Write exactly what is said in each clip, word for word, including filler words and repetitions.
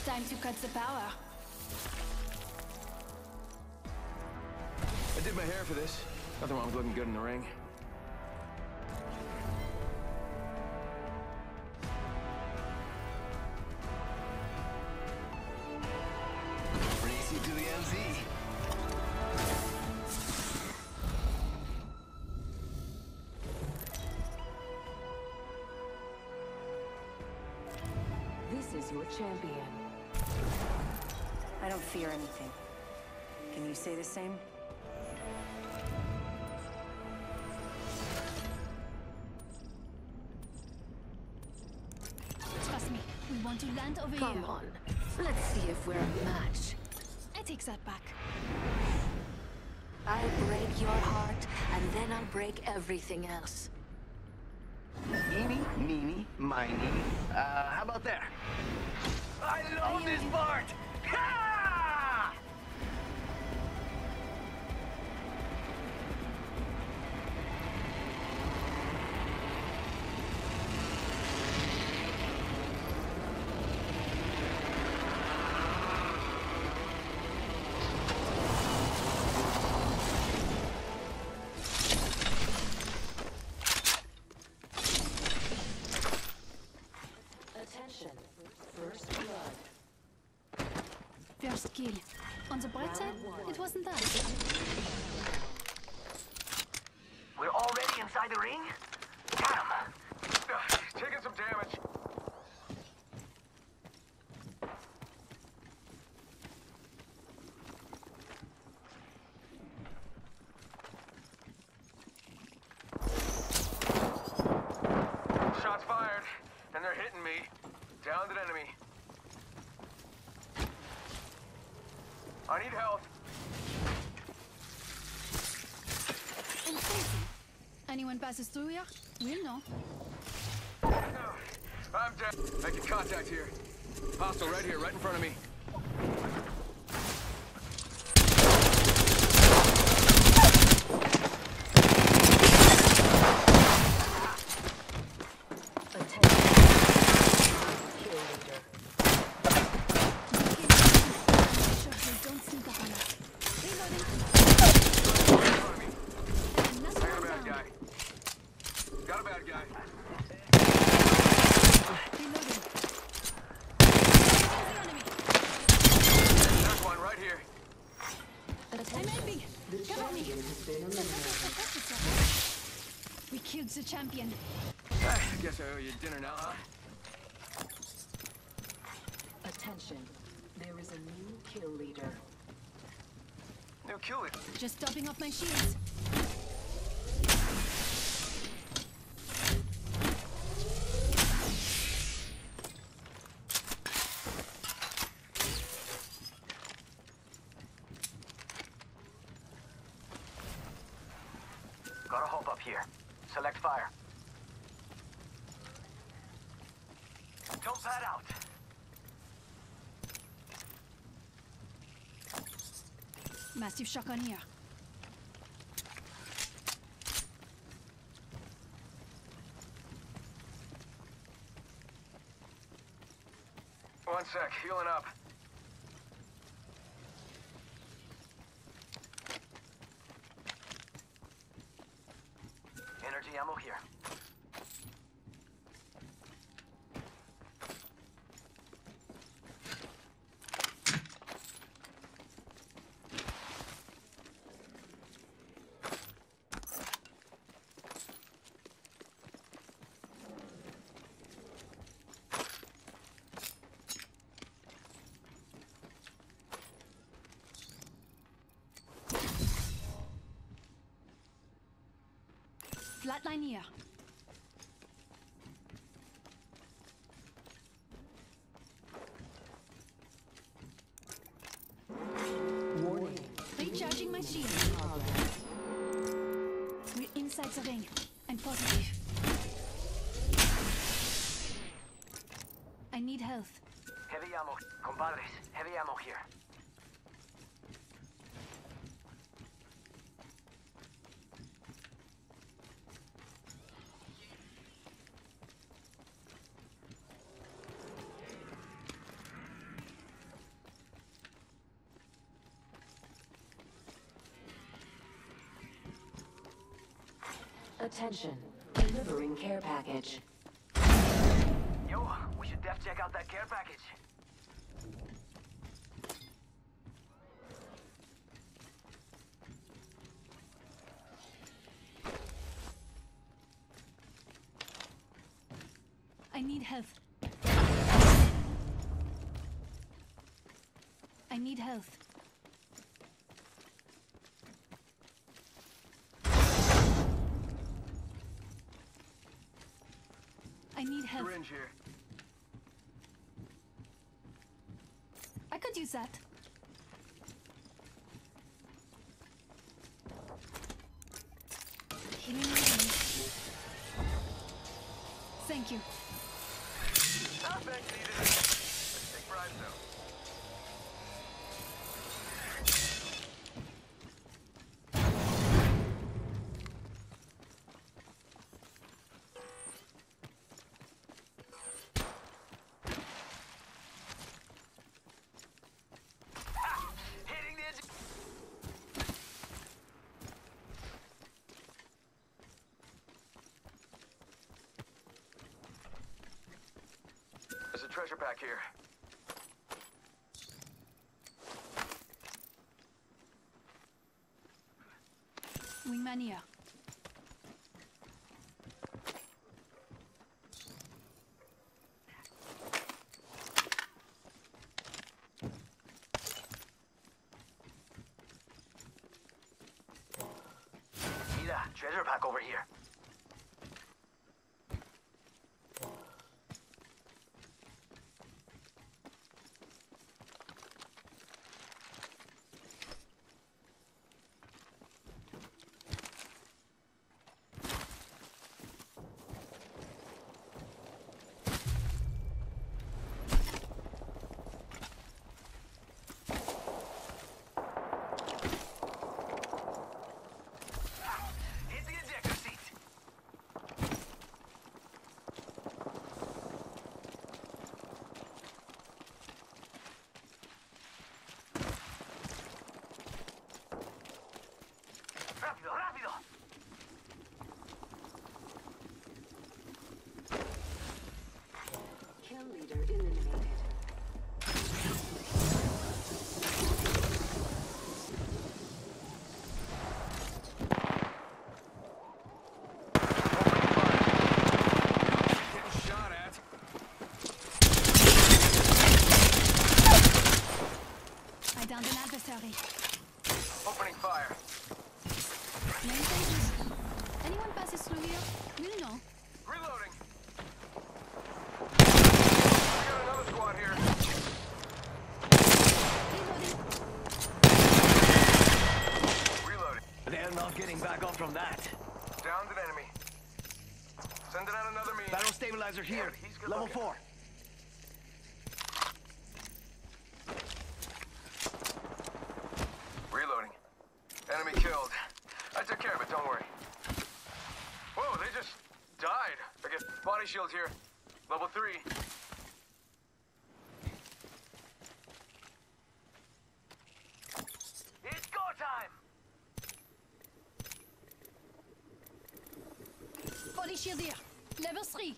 Time to cut the power. I did my hair for this. Nothing wrong with looking good in the ring. Race you to the M Z. This is your champion. I don't fear anything. Can you say the same? Trust me, we want to land over Come here. on, let's see if we're a match. I take that back. I'll break your heart, and then I'll break everything else. Eeny, meeny, miny. Uh, how about there? I love this part! Ha! Attention, first blood. First kill. On the bright side, it wasn't that. We're already inside the ring? Damn! Ugh, he's taking some damage. Shots fired, and they're hitting me. Downed an enemy. I need help. And crazy. Anyone passes through here, we'll know. I'm dead. Making contact here. Hostile right here, right in front of me. Sure, they don't sneak up on us. Reloading. Another Got a one bad down. guy. Got a bad guy. Reloading. The enemy. There's one right here. I'm helping. Cover me. We killed the champion. I guess I owe you dinner now, huh? Attention, there is a new kill leader. No, kill it. Just topping up my shields. Got a hope up here. Select fire. Don't pad out. Massive shotgun here. One sec, healing up. Energy ammo here. Flatline here. Warning. Recharging my shield. We're inside the ring. I'm positive. I need health. Heavy ammo. Compadres, heavy ammo here. Attention. Delivering care package. Yo, we should def check out that care package. I need health. I need health. I need health. Syringe here. I could use that. Healing me. Thank you. Not thanks needed. Let's take bribes though. There's a treasure pack here. Wingmania. Mira, treasure pack over here. Hit the ejector seat. Rápido, rápido. Kill leader eliminated. Getting shot at. I downed an adversary. Opening fire. Many thanks. Anyone passes through here? We'll know. Reloading. I got another squad here. Reloading. Reloading. They're not getting back up from that. Downed an enemy. Sending out another mean. Battle stabilizer here. Yeah, he's good Level looking. four. Reloading. Enemy killed. I took care of it, don't worry. Whoa, they just died. I get body shield here. Level three. It's go time. Body shield here. Level three.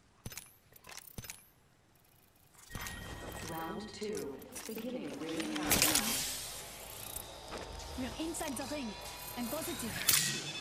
Round two. Beginning ring countdown. We're inside the ring. I'm positive.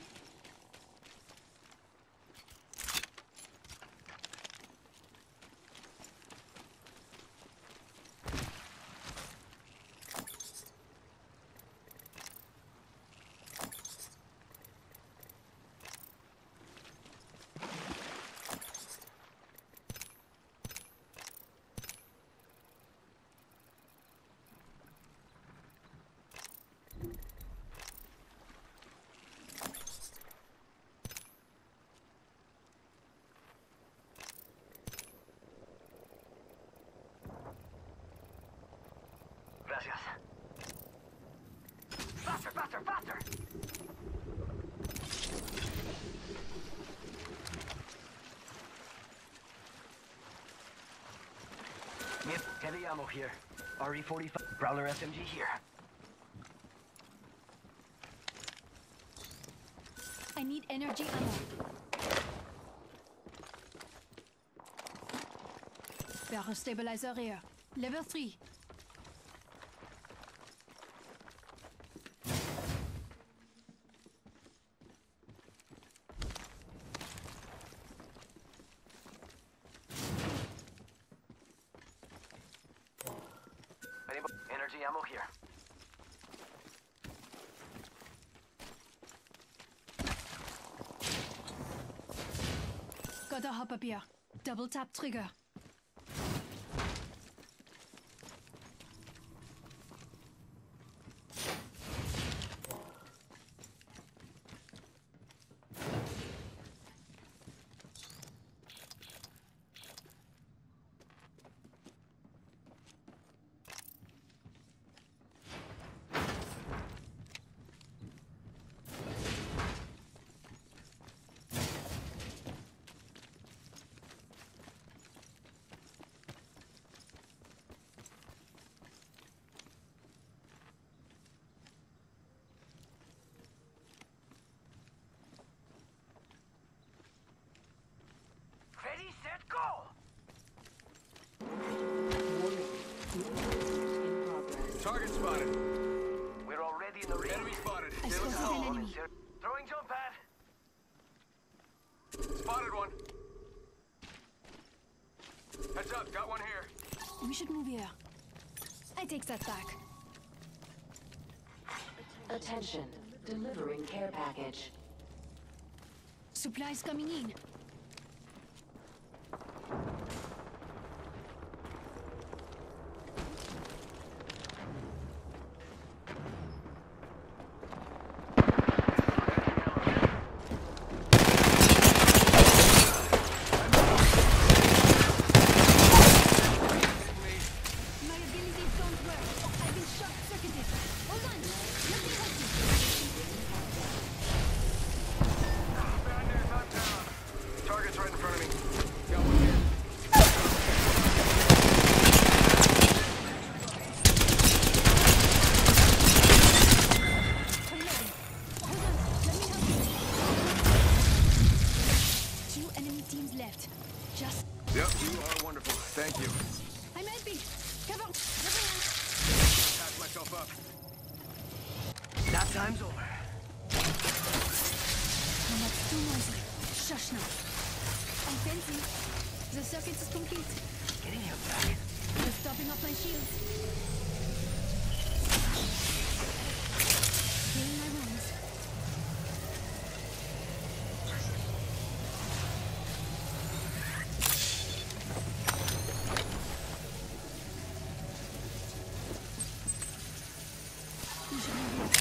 Gracias. Faster, faster, faster. Yep, heavy ammo here. R E forty-five, Prowler S M G here. I need energy ammo. Barrel stabilizer here. Level three. Energy ammo here. Gotta hop up here. Double tap trigger. Ready, set, go! Target spotted. We're already in the ring. Enemy spotted. I They look spotted small. an enemy. Throwing jump pad. Spotted one. Heads up, got one here. We should move here. I take that back. Attention. Delivering care package. Supplies coming in. My abilities don't work. I've been short-circuited. Hold on. Let me help you. Bad news, I'm down. Target's right in front of me. Got one here. I'm ready. Hold on. Let me help you. Two enemy teams left. Just... Yep, you are wonderful. Thank you. I'm Edby. Cover. Cover. Patch myself up. That time's over. No, that's too noisy. Shush now. I'm fencing. The circuit is complete. Getting you back. Just topping off my shields. Healing my wounds. You should move here.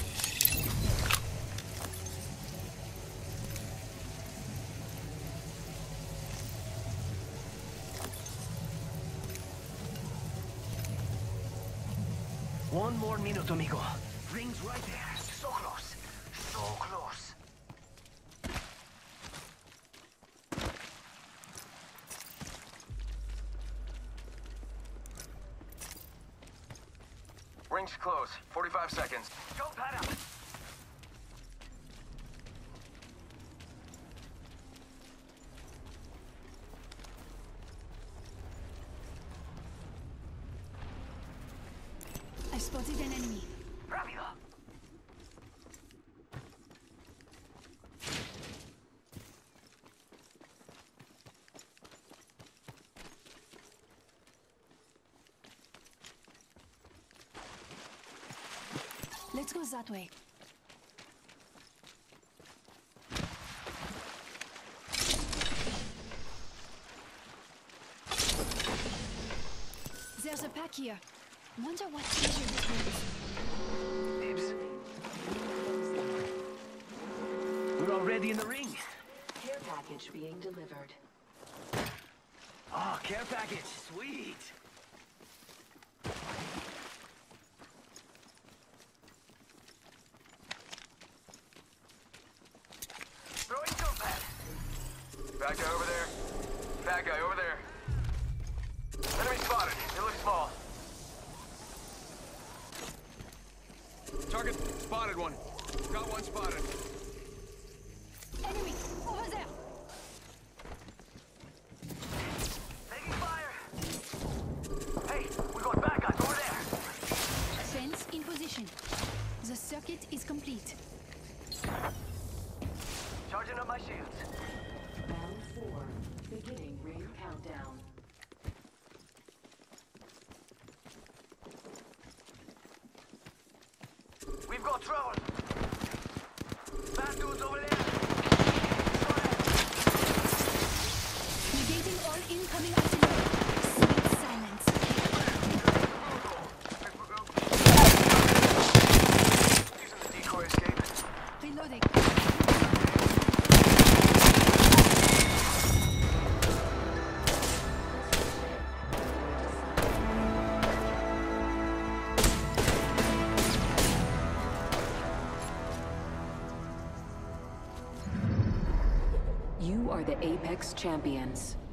One more minute, amigo. Ring's right there. So close. So close. Ring's close. forty-five seconds. Jump pad up. I spotted an enemy. Rápido. Let's go that way. There's a pack here. Wonder what treasure this is. Dibs. We're already in the ring. Care package being delivered. Oh, care package. Sweet. Throwing jump pad. Bad guy over there. Bad guy over there. Enemy spotted. They look small. Target spotted one. Got one spotted. control. Bad dudes over there. Negating all incoming artillery. Sweet silence. Using the decoy escape. Reloading. You are the Apex champions.